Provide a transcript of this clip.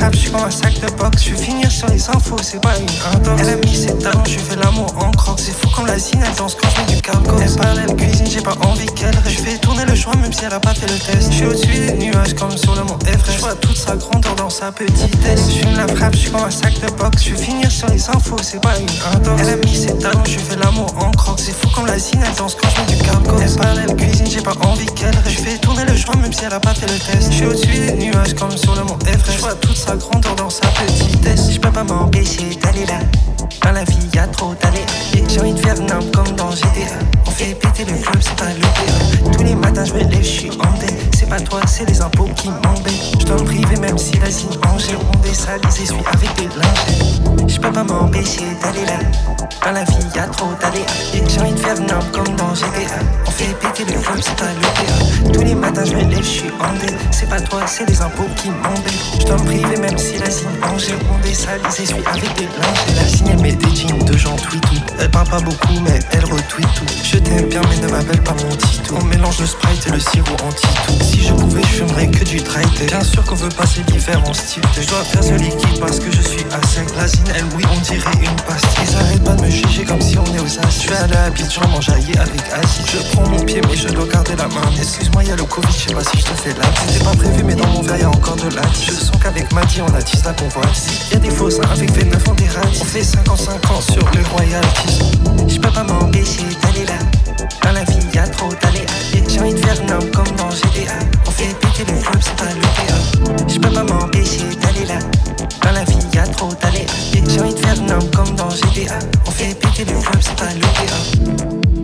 frappe, je suis comme un sac de boxe. Je vais finir sur les infos, c'est pas une intox. Elle a mis ses talons, je fais l'amour en crocs. C'est fou comme la zine, elle danse quand je mets du cargo. Elle parle, elle cuisine, j'ai pas envie qu'elle reste. Je fais tourner le joint même si elle a pas fait le test. Je suis au-dessus des nuages comme sur le mont Everest. Je vois toute sa grandeur dans sa petitesse. Je fume la frappe, je suis comme un sac de boxe. Je vais finir sur les infos, c'est pas une intox. Elle a mis ses talons, je fais l'amour en crocs. C'est fou comme la zine, elle danse quand je mets du cargo. Elle parle, elle cuisine, j'ai pas envie qu'elle reste. Je fais tourner le joint même si elle a pas fait le test. Je suis au-dessus des nuages comme sur le mont Everest. Je vois toute sa grandeur dans sa petitesse. Je peux pas m'empêcher d'aller là. Dans la vie y'a trop d'aléas. J'ai envie de faire nimble comme dans GTA. On fait péter le club, c'est pas l'opéra. Tous les matins je me lève, je suis en dé. C'est pas toi, c'est les impôts qui m'embêtent. Je dois me priver même si la signe en on désalise et suis avec des lingettes. Je peux pas m'empêcher d'aller là. Dans la vie y'a trop d'aléas. J'ai envie de faire nimble comme dans GTA. On fait péter le club, c'est pas l'opéra. Tous les matins je me lève, je suis en dé. C'est pas toi, c'est les impôts qui m'embêtent. Je dois me priver même si la signe en on désalise et suis avec des lingettes. La signe elle met des jeans de gens tweet tout. Elle parle pas beaucoup mais elle retweet tout. Je t'aime bien mais ne m'appelle pas mon titou. On mélange le Sprite et le sirop anti-tout. Si je pouvais je fumerais que du dry tech. Bien sûr qu'on veut passer l'hiver en style. Je dois faire ce liquide parce que je suis à sec. La zine elle oui on dirait une pastille. Ils arrêtent pas de me juger comme si on est aux as. Je vais aller à Abidjan m'enjailler avec acide. Je prends mon pied mais je dois garder la main. Excuse-moi y'a le Covid, je sais pas si je te fais là. C'était pas prévu mais dans mon verre y'a encore de l'acide. Je sens qu'avec Maddy on attise la convoitise. Y'a des faux seins avec V9 on déraille. On fait 55 ans sur le royalties. Je peux pas m'empêcher d'aller là. Dans la vie y'a trop d'aléas. J'ai envie de faire nimble comme dans GTA. On fait péter le club, c'est pas l'opéra. Je peux pas m'empêcher d'aller là. Dans la vie y'a trop d'aléas. J'ai envie de faire nimble comme dans GTA. On fait péter le club, c'est pas l'opéra.